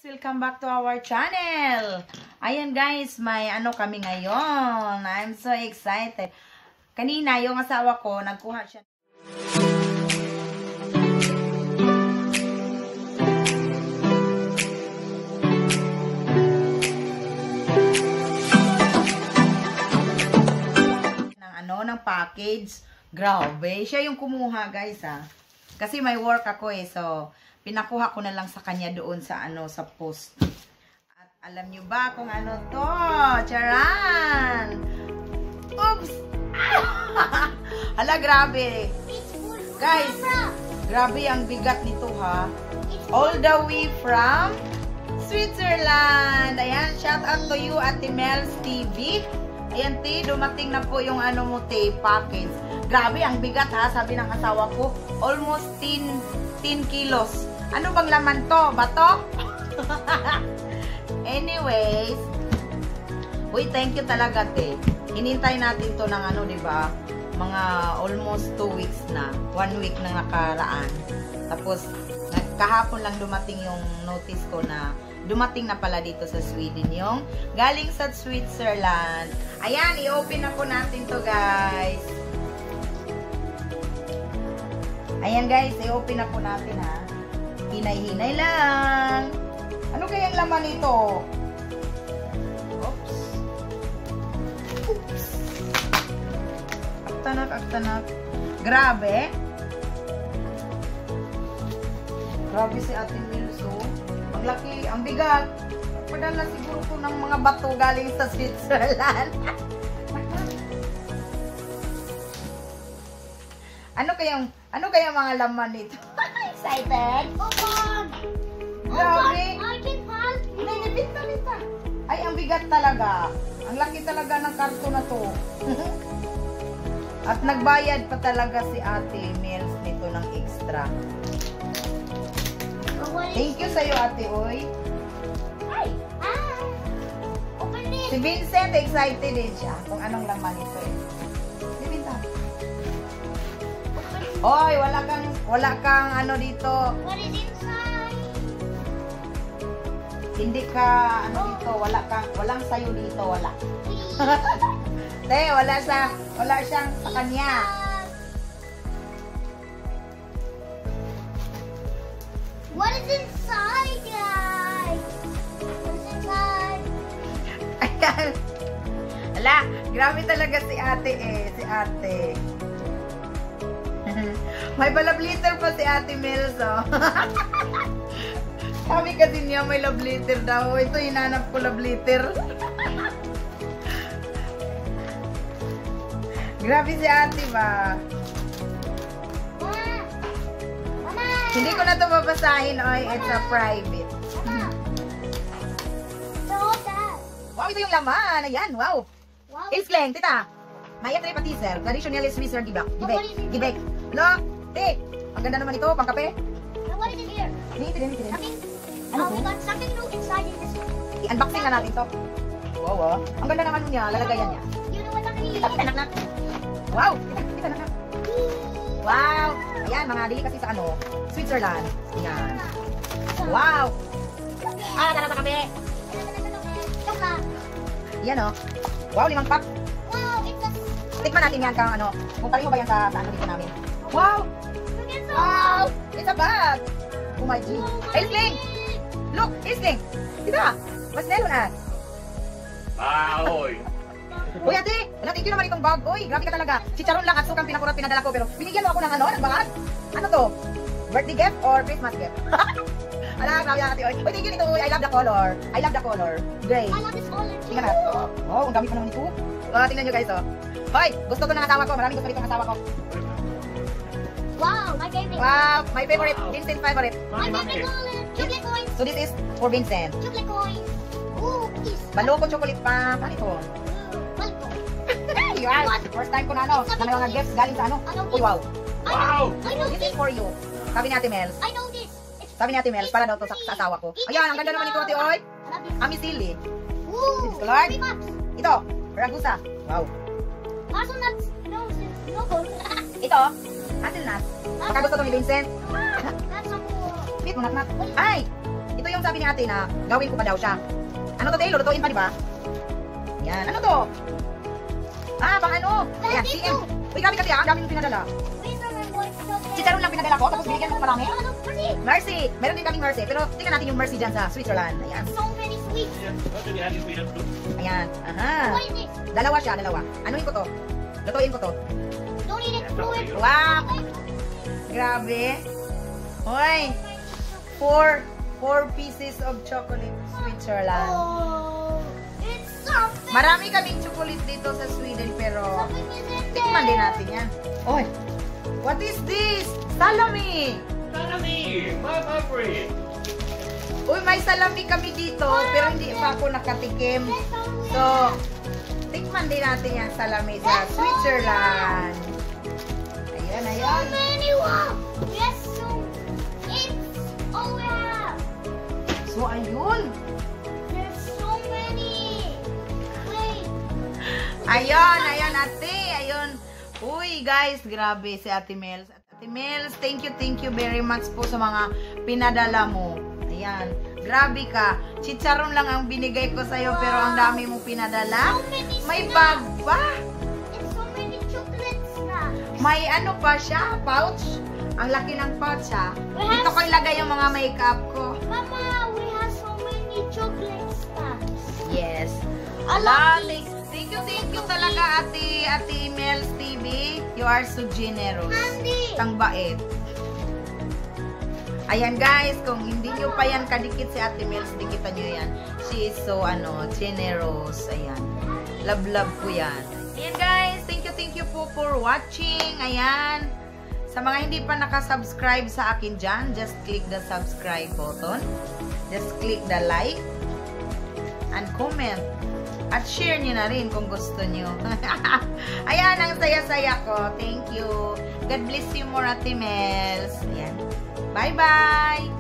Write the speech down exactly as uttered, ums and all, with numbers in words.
Welcome back to our channel. Ayan guys, may ano kami ngayon. I'm so excited. Kanina yung asawa ko, nagkuha siya ng ano, ng package. Grabe, siya yung kumuha guys ha. Kasi may work ako eh, so pinakuha ko na lang sa kanya doon sa ano, sa post. At alam nyo ba kung ano to? Charan! Oops! Hala, grabe. Guys, grabe ang bigat nito ha. All the way from Switzerland. Ayan, shout out to you, Ate Mel's T V. Ayan, ti, dumating na po yung ano mo, te, package. Grabe, ang bigat ha, sabi ng asawa ko. Almost ten kilos. Ano bang laman to? Bato? Anyways, uy, thank you talaga, te. Hinintay natin to ng ano, diba? Mga almost two weeks na. One week na nakaraan. Tapos, kahapon lang dumating yung notice ko na dumating na pala dito sa Sweden yung galing sa Switzerland. Ayan, i-open na po natin to, guys. Ayan, guys, i-open na po natin, ha. Hinay-hinay lang. Ano kayang laman nito? Oops. Oops. Aktanak, aktanak. Grabe. Grabe si Ate Milso. Ang laki, ang bigat. Padala siguro ko ng mga bato galing sa Switzerland. Ano kayang, ano kayang mga laman nito? Excited? Oh God! Grabe! Oh I can help you! Ay, bita, bita. Ay, ang bigat talaga. Ang laki talaga ng karton na to. At nagbayad pa talaga si Ate Mills nito ng extra. Oh, Thank you sa'yo, Ate Oy. Ay! Ah! Open it! Si Vincent, excited din siya kung anong laman nito eh. Si Vincent. Oy, wala kang, wala kang ano dito. What is inside? Hindi ka, ano dito, wala kang, walang sayo dito, wala. Please. Te, wala sa, wala siyang sa kanya. What is inside, guys? What's inside? Ayan. Ala, grabe talaga si ate eh, si ate. May love letter pa si Ate Mills, oh. Sabi kasi niya may love letter daw. Ito, hinanap ko love letter. Grabe si ate ba? Mama! Mama! Hindi ko na ito babasahin, oy. It's a private. Mama! So that. Wow, ito yung laman. Ayan, wow. Wow. Ilskleng, tita. Maya tre patiser. Traditional Swisser gibak. But what is Gibek. it? Gibek. Lo, te. Ang ganda naman ito, pang kape. Now what is in here? Hindi, hindi, hindi. Something. Ano Oh, we to? got something new inside in this. I-unboxing na natin to. Wow, oh. Ang ganda naman niya, lalagayan niya. You know what that means? Kita, kita, nak, nak. Wow! Kita, kita, nak, nak. Wow! Ayan, mga dili kasi sa ano, Switzerland. Ayan. Wow! Ah, tara sa kape. Chocolate. Ayan, oh. Wow, limang pack. Wow, it's a. Tikman natin yan kang ano. Kung pareho ba yan sa, sa ano dito namin. Wow! Look at Wow! It's a bag! Oh my G. Hey, Sling! Look, Sling! Kita! Mas nelo na. Ahoy! Uy, ate! Wala, thank you naman itong bag. Uy, grabe ka talaga. Si Charon lang at sukang pinakurat pinadala ko. Pero binigyan mo ako ng ano, ng bag. Ano to? Birthday gift or Christmas gift? Ala, grabe na ate. Uy, thank you nito. Uy, I love the color. I love the color. Gray. I love this color. Tingnan na. Oh, ang dami pa naman ito. Oh, tingnan nyo guys, oh. Hoy, gusto ko ng asawa ko. Maraming gusto nito ng asawa ko. Wow, my favorite. Wow, my favorite. Vincent's favorite. My favorite color. Chocolate coins. So this is for Vincent. Chocolate coins. Ooh, cookies. Baloko chocolate pa. Ano ito? Welcome. Yes, first time ko na ano, na may mga gifts galing sa ano. Uy, wow. Wow! I know This this. is for you. Sabi ni Ate Mel. I know this. It's Sabi ni Ate Mel, para daw to sa, sa asawa ko. Ayan, ang ganda naman ito, Ate Oy. I love this. Amisili. Ooh, This is colored. three cups. Ito, Ragusa. Wow. Hazelnuts. No, no gold. Ito, hazelnut. Baka gusto to ni Vincent. That's a cool. Sweet mo, naknak. Ay, ito ito yung sabi ni ate na gawin ko pa daw siya. Ano to, te? Lulutuin pa, di ba? Yan. Ano to? Ah, pang ano? Ayan, C M. Uy, grabe kasi ah. Ang dami yung pinadala. Wait a minute, what's the Chicharon lang pinadala ko, tapos binigyan mo marami. Oh, look, pretty. Mercy. Meron din kaming Mercy. Pero tingnan natin yung Mercy dyan sa Switzerland. Ayan. So many sweets. Ayan. Aha. What is it? Dalawa siya, dalawa. Anuin ko to? Lutuin ko to. Don't eat it, throw it. Wow. Grabe. Hoy. Four, four pieces of chocolate Switzerland. Oh, it's something. Marami kaming chocolate dito sa Sweden, pero Something is in tikman din there. natin yan. Oy. What is this? Salami. Salami, my favorite. Uy, may salami kami dito, pero hindi pa ako nakatikim. So, tikman din natin yan salami sa Switzerland. Ayan, So ayan. many. Wow. Yes, so it's. Oh yeah. So, ayun. There's so many. Wait. Ayun, ayun, ate. Ayun. Uy, guys, grabe si Ate Mels. Ate Mels, thank you, thank you very much po sa mga pinadala mo. Ayan. Grabe ka. Chicharon lang ang binigay ko sa'yo, pero ang dami mong pinadala. So many May snacks. bag pa. It's so many chocolate snacks. May ano pa siya, pouch. Ang laki ng pouch, ha. We have- Dito ko ilagay yung mga makeup ko. Mama, we have so many chocolate snacks. Yes. I Ala, love these. thank you, thank you talaga, Ate, Ate Mels T V. You are so generous. Andy. Tang bait. Ayan guys, kung hindi nyo pa yan kadikit si Ate Mels, dikitan nyo yan. She is so, ano, generous. Ayan. Love, love ko yan. Ayan guys, thank you, thank you po for watching. Ayan. Sa mga hindi pa nakasubscribe sa akin dyan, just click the subscribe button. Just click the like and comment. At share nyo na rin kung gusto nyo. Ayan, ang saya-saya ko. Thank you. God bless you more, Ate Mels. Ayan. Bye-bye!